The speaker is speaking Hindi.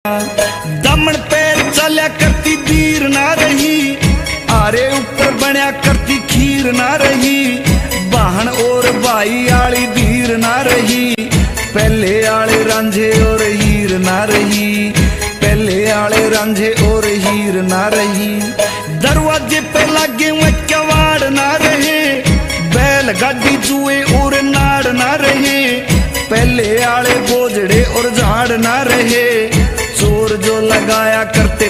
दमन पैर चल्या करती दीर ना रही, आरे ऊपर बनया करती खीर ना रही। बहन और भाई आली धीर ना रही, पहले आले रांझे और हीर ना रही, पहले आले रांझे और हीर ना रही। दरवाजे पे लागे हुए कवाड़ ना रहे, बैल गाड़ी जुए और नाड़ ना रहे, पहले आले बोझड़े और झाड़ ना रहे। चोर जो लगाया करते